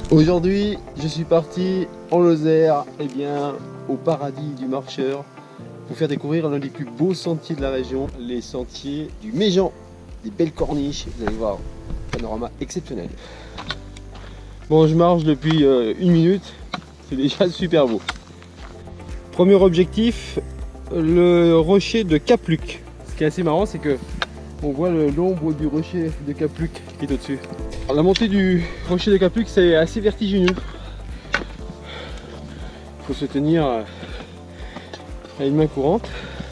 Aujourd'hui, je suis parti en Lozère, au paradis du marcheur, pour faire découvrir l'un des plus beaux sentiers de la région, les sentiers du Méjean. Des belles corniches, vous allez voir, panorama exceptionnel. Bon, je marche depuis 1 minute, c'est déjà super beau. Premier objectif, le rocher de Capluc. Ce qui est assez marrant, c'est que on voit l'ombre du rocher de Capluc qui est au-dessus. La montée du rocher de Capluc, c'est assez vertigineux. Il faut se tenir à une main courante.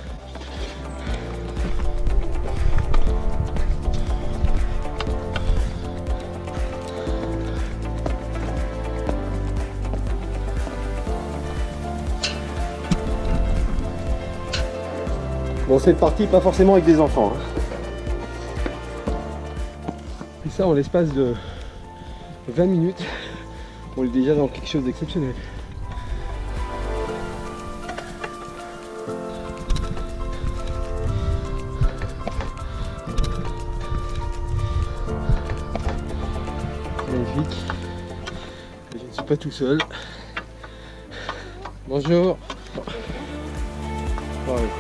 Bon, cette partie, pas forcément avec des enfants. Et ça, en l'espace de 20 minutes, on est déjà dans quelque chose d'exceptionnel. Magnifique. Et je ne suis pas tout seul. Bonjour. Oh, oui.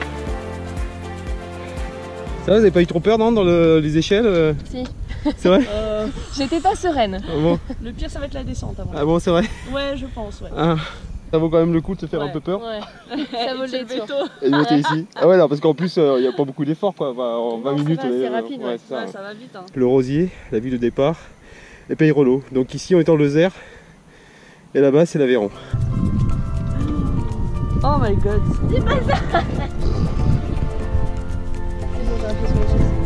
Ça, vous n'avez pas eu trop peur, non, dans les échelles Si. C'est vrai J'étais pas sereine. Ah bon. Le pire, ça va être la descente avant. Ah bon, c'est vrai? Ouais, je pense, ouais. Ah, ça vaut quand même le coup de se faire un peu peur. Ouais. Ça vaut le détour. Et de monter ici. Ah ouais, non, parce qu'en plus, il n'y a pas beaucoup d'efforts, quoi. En 20 minutes, va, c'est rapide, ouais. ça. Ça va vite, hein. Le Rosier, la ville de départ, et Peyrelot. Donc ici, on est en Lozère, et là-bas, c'est l'Aveyron. Oh my god. Dis pas ça. C'est bon, j'ai un peu sur les choses.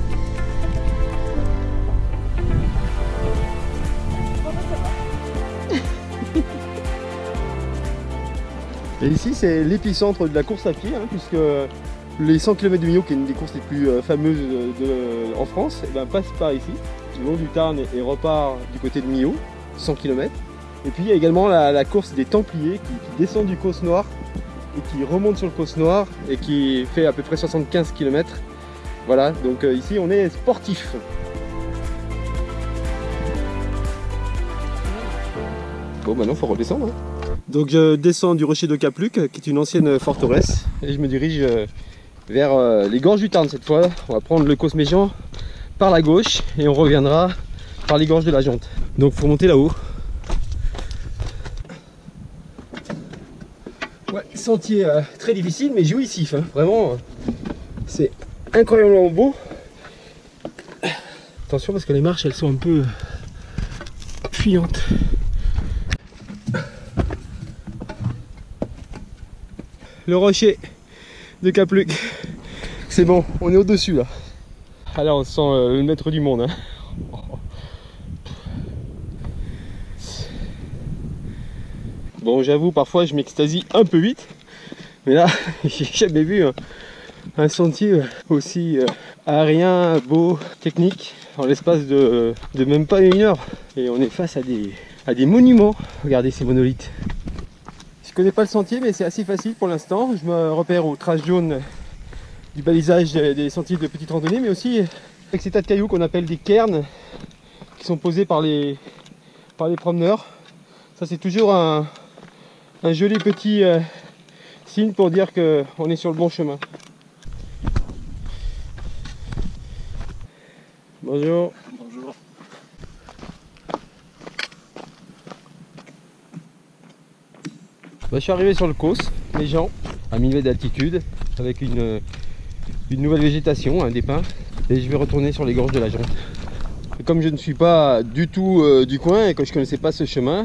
Et ici, c'est l'épicentre de la course à pied, puisque les 100 km de Millau, qui est une des courses les plus fameuses en France, passe par ici, le long du Tarn, et repart du côté de Millau, 100 km. Et puis il y a également la course des Templiers qui descend du Causse Noir et qui remonte sur le Causse Noir et qui fait à peu près 75 km. Voilà, donc ici on est sportif. Bon, maintenant il faut redescendre. Donc je descends du rocher de Capluc, qui est une ancienne forteresse, et je me dirige vers les gorges du Tarn cette fois. On va prendre le Causse Méjean par la gauche et on reviendra par les gorges de la Jonte. Donc il faut monter là-haut. Ouais, sentier très difficile mais jouissif, vraiment, c'est incroyablement beau. Attention parce que les marches elles sont un peu fuyantes. Le rocher de Capluc, c'est bon, on est au-dessus là. Ah là on sent le maître du monde. Bon, j'avoue, parfois je m'extasie un peu vite, mais là, j'ai jamais vu un sentier aussi aérien, beau, technique, en l'espace de même pas 1 heure. Et on est face à des monuments. Regardez ces monolithes. Je connais pas le sentier, mais c'est assez facile pour l'instant. Je me repère aux traces jaunes du balisage des sentiers de petite randonnée, mais aussi avec ces tas de cailloux qu'on appelle des cairns, qui sont posés par les promeneurs. Ça, c'est toujours un joli petit signe pour dire qu'on est sur le bon chemin. Bonjour. Bonjour. Je suis arrivé sur le Causse Méjean, à 1000 mètres d'altitude, avec une nouvelle végétation, des pins, et je vais retourner sur les gorges de la Jonte. Et comme je ne suis pas du tout du coin et que je ne connaissais pas ce chemin,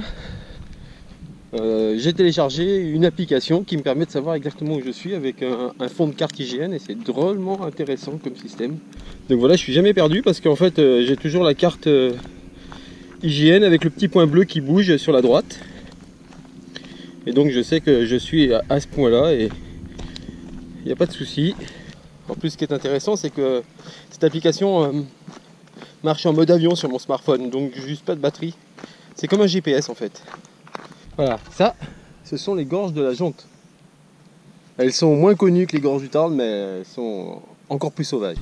j'ai téléchargé une application qui me permet de savoir exactement où je suis avec un fond de carte IGN, et c'est drôlement intéressant comme système. Donc voilà, je suis jamais perdu parce qu'en fait j'ai toujours la carte IGN avec le petit point bleu qui bouge sur la droite. Et donc je sais que je suis à ce point là et il n'y a pas de souci. En plus, ce qui est intéressant, c'est que cette application marche en mode avion sur mon smartphone, donc juste pas de batterie. C'est comme un GPS en fait. Voilà, ça, ce sont les gorges de la Jonte. Elles sont moins connues que les gorges du Tarn, mais elles sont encore plus sauvages.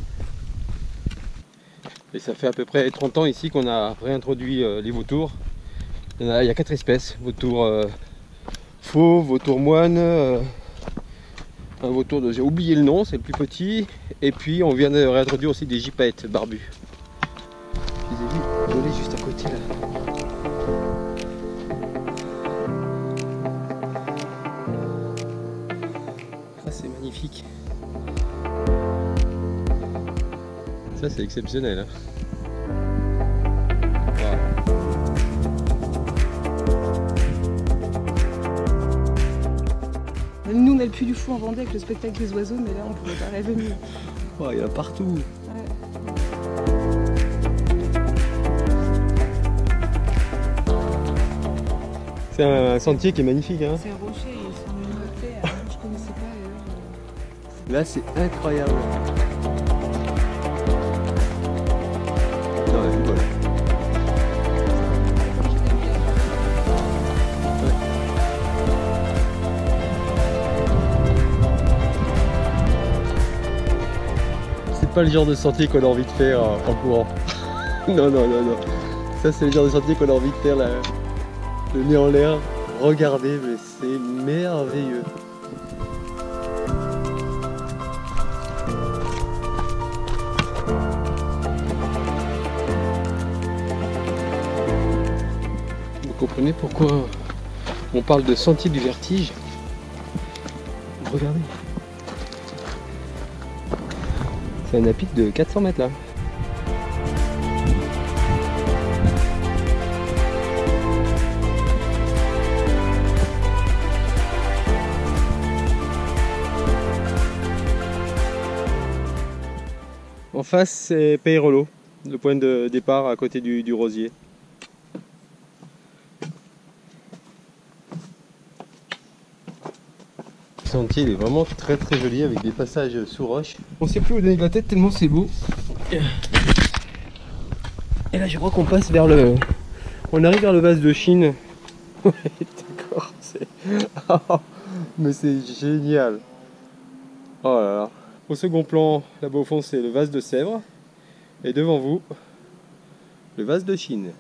Et ça fait à peu près 30 ans ici qu'on a réintroduit les vautours. Il y a 4 espèces, vautour fauve, vautour moine, un vautour de... j'ai oublié le nom, c'est le plus petit, et puis on vient de réintroduire aussi des gypaètes barbus. Je les ai vus voler juste à côté là. Ça c'est magnifique. Ça c'est exceptionnel. Hein. Nous, on a le Puy du Fou en Vendée avec le spectacle des oiseaux, mais là, on pouvait pas rêver mieux. Oh, il y en a partout. Ouais. C'est un sentier qui est magnifique. Hein. Ces rochers, ils sont numérotés. Je connaissais pas. Là, c'est incroyable. Non, la vue, voilà. C'est pas le genre de sentier qu'on a envie de faire en courant. Non, non, non, non. Ça, c'est le genre de sentier qu'on a envie de faire là, le nez en l'air. Regardez, mais c'est merveilleux. Vous comprenez pourquoi on parle de sentier du vertige? Regardez. C'est un à-pic de 400 mètres là. En face, c'est Peyrello, le point de départ à côté du rosier. Le sentier il est vraiment très joli avec des passages sous roche. On sait plus où donner de la tête tellement c'est beau. Et là je crois qu'on passe vers le... On arrive vers le vase de Chine. Ouais d'accord, c'est... mais c'est génial. Oh là là. Au second plan, là-bas au fond c'est le vase de Sèvres. Et devant vous, le vase de Chine.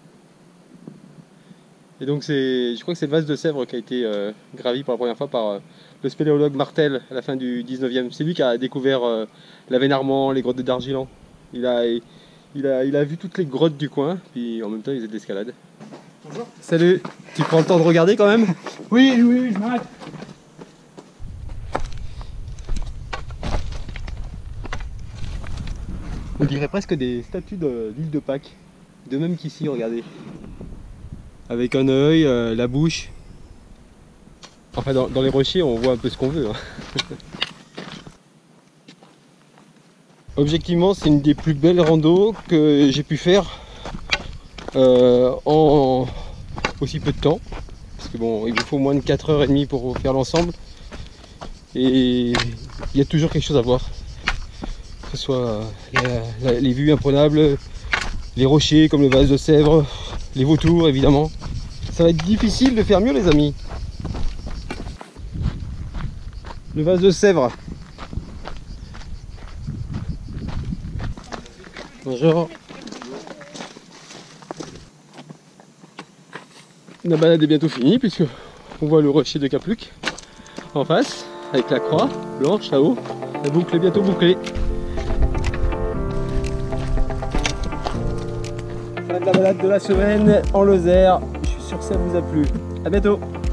Et donc je crois que c'est le vase de Sèvres qui a été gravi pour la première fois par le spéléologue Martel à la fin du 19e. C'est lui qui a découvert la Vénarmand, les grottes de Dargilan. Il a vu toutes les grottes du coin, puis en même temps il faisait de l'escalade. Bonjour. Salut, tu prends le temps de regarder quand même? Oui, oui, je m'arrête. On dirait presque des statues de l'île de Pâques. De même qu'ici, regardez. Avec un œil, la bouche. Enfin, dans les rochers, on voit un peu ce qu'on veut. Hein. Objectivement, c'est une des plus belles randos que j'ai pu faire en aussi peu de temps. Parce que bon, il vous faut moins de 4h30 pour faire l'ensemble. Et il y a toujours quelque chose à voir. Que ce soit les vues imprenables, les rochers comme le vase de Sèvres, les vautours évidemment. Ça va être difficile de faire mieux les amis. Le vase de Sèvres. Bonjour. La balade est bientôt finie puisque on voit le rocher de Capluc en face avec la croix blanche là-haut. La boucle est bientôt bouclée. Ça va être la balade de la semaine en Lozère. Je suis sûr que ça vous a plu. A bientôt.